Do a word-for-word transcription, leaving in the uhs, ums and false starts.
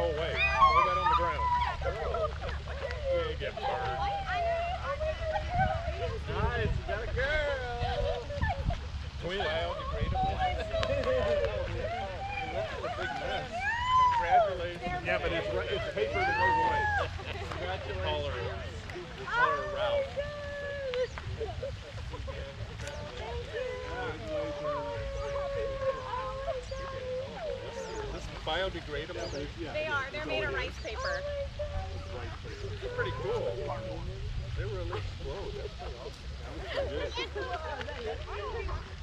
away. Throw that on the ground. You get burned. Nice, you got a girl. Twin. Biodegradable. That's a big mess. Congratulations. Yeah, but it's, it's paper that goes away. Congratulations. Call her, we'll call her Ralph. This is biodegradable? They are. They're made of rice paper. They're pretty cool. They really explode. That was pretty good.